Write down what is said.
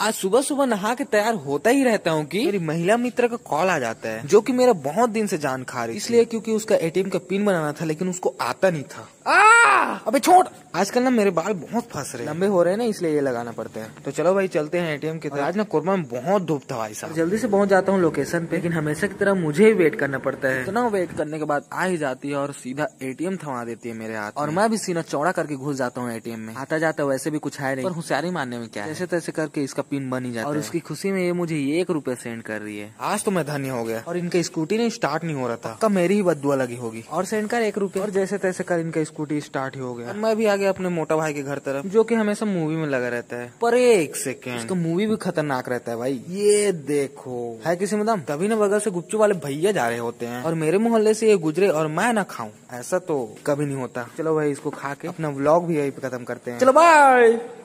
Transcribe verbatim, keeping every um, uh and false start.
आज सुबह सुबह नहा के तैयार होता ही रहता हूँ कि मेरी महिला मित्र का कॉल आ जाता है, जो कि मेरा बहुत दिन से जान खा रही, इसलिए क्योंकि उसका एटीएम का पिन बनाना था लेकिन उसको आता नहीं था। आ! अबे छोड़, आजकल ना मेरे बाल बहुत फंस रहे हैं, लंबे हो रहे हैं ना, इसलिए ये लगाना पड़ता है। तो चलो भाई चलते हैं एटीएम की तरफ। आज ना कोरमा में बहुत धूप था भाई साहब, जल्दी से पहुंच जाता हूँ लोकेशन पे, लेकिन हमेशा की तरह मुझे ही वेट करना पड़ता है। इतना वेट करने के बाद आ ही जाती है और सीधा एटीएम थमा देती है मेरे हाथ, और मैं भी सीना चौड़ा करके घुस जाता हूँ एटीएम में। आता जाता वैसे भी कुछ है नहीं, पर होशियारी मारने में क्या है, जैसे तैसे करके इसका पिन बन ही जाता है। और उसकी खुशी में ये मुझे एक रुपए सेंड कर रही है। आज तो मैं धन्य हो गया। और इनका स्कूटी नहीं स्टार्ट नहीं हो रहा था, कब मेरी ही बददुआ लगी होगी। और सेंड कर एक रुपए, और जैसे तैसे कर इनका स्कूटी स्टार्ट ही हो गया। मैं भी आ गया अपने मोटा भाई के घर तरफ, जो कि हमेशा मूवी में लगा रहता है। पर एक सेकेंड, इसका मूवी भी खतरनाक रहता है भाई। ये देखो है किसी में दम, तभी ना बगल से गुपचुप वाले भैया जा रहे होते हैं और मेरे मोहल्ले से ये गुजरे और मैं ना खाऊं, ऐसा तो कभी नहीं होता। चलो भाई इसको खा के अपना व्लॉग भी यही पे खत्म करते हैं। चलो बाय।